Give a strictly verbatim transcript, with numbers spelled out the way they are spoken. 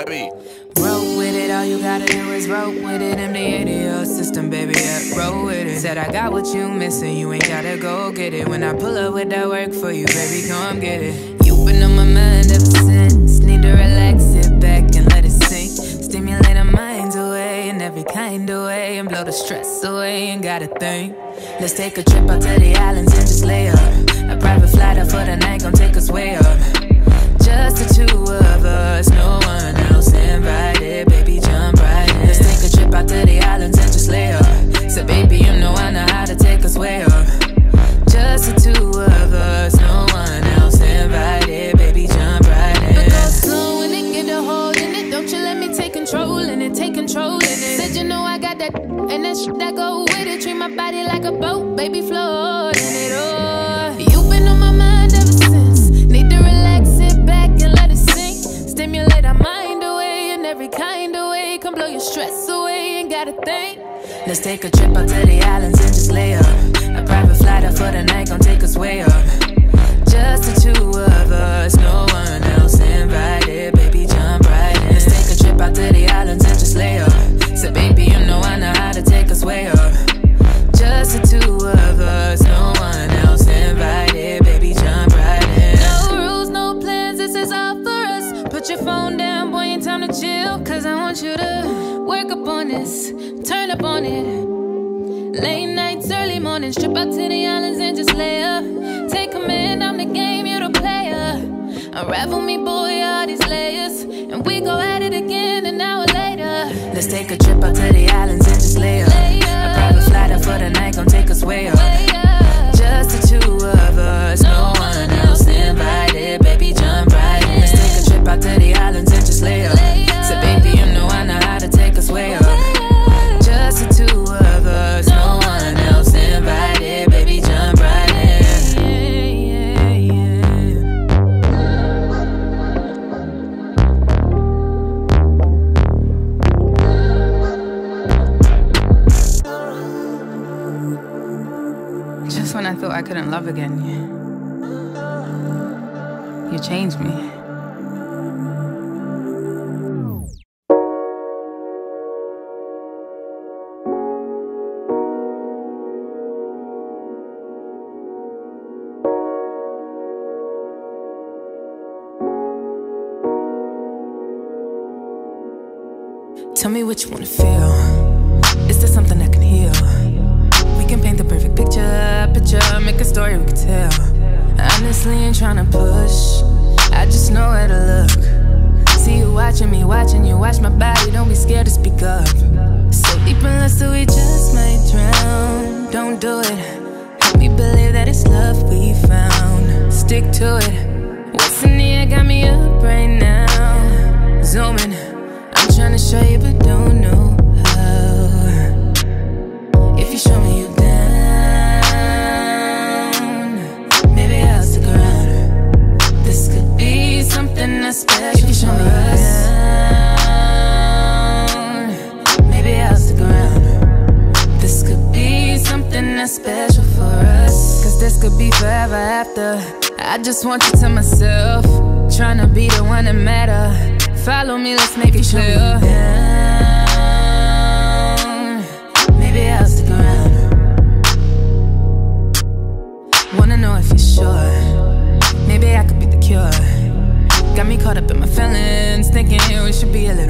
beat. Roll with it, all you gotta do is roll with it. M D A to your system, baby, yeah, roll with it. Said I got what you missing, you ain't gotta go get it. When I pull up with that work for you, baby, come get it. You been on my mind ever since. Need to relax, sit back and let it sink. Stimulate our minds away in every kind of way, and blow the stress away, ain't gotta think. Let's take a trip out to the islands and just lay up. A private flight up for the night, gon' take us way up. Just the two of us, no one else invited. Baby, jump right in. Let's take a trip out to the islands and just lay up. So baby, you know I know how to take us way up. Just the two of us, no one else invited. Baby, jump right in. But go slow when it get a hold in it. Don't you let me take control in it, take control in it. Said you know I got that and that shit that go with it. Treat my body like a boat, baby, float in it. Oh, you've been on my mind ever since. Need to relax, sit back and let it sink. Stimulate our mind away in every kind of way. Come blow your stress away, ain't gotta think. Let's take a trip out to the islands and just lay up. A private flight up for the night, gon' take us way up. Just the two of us, no one else invited. Baby, jump right in. Let's take a trip out to the islands and just lay up. So baby, you know I know how to take us way up. Just the two of us, no one else invited. Baby, jump right in. No rules, no plans, this is all for us. Put your phone down, boy, ain't time to chill. Cause I want you to work up on this, turn up on it. Late nights, early mornings, trip out to the islands and just lay up. Take command, I'm the game, you the player. Unravel me, boy, all these layers, and we go at it again an hour later. Let's take a trip out to the islands and just lay up. A private flight up for the night, gon' take us way up. Just the two of us, no one else invited. Baby, jump right in. Let's take a trip out to the islands and just lay up. So baby, you know I know how to take us way up. Just the two of us, no one else invited. Baby, jump right in. Just when I thought I couldn't love again, you, you changed me. Tell me what you wanna feel. Is there something that can heal? We can paint the perfect picture, picture, make a story we can tell. Honestly, ain't tryna push, I just know where to look. See you watching me, watching you, watch my body, don't be scared to speak up. So deep in lust that we just might drown. Don't do it, help me believe that it's love we found. Stick to it, what's in the air got me up right now. Zooming, I'm tryna show you but don't know how. If you show me you down, maybe I'll stick around. This could be something that's special. If you show me you down, maybe I'll stick around. This could be something that's special for us. Cause this could be forever after. I just want you to myself, tryna be the one that matter. Follow me, let's make it clear. Down, maybe I'll stick around. Wanna know if you're sure. Maybe I could be the cure. Got me caught up in my feelings, thinking we should be a little